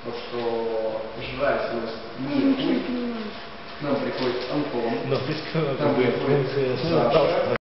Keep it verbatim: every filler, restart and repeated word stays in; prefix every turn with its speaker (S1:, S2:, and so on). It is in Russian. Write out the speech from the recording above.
S1: то, что желательность не будет. К нам приходит Антон. К нам приходит Саша.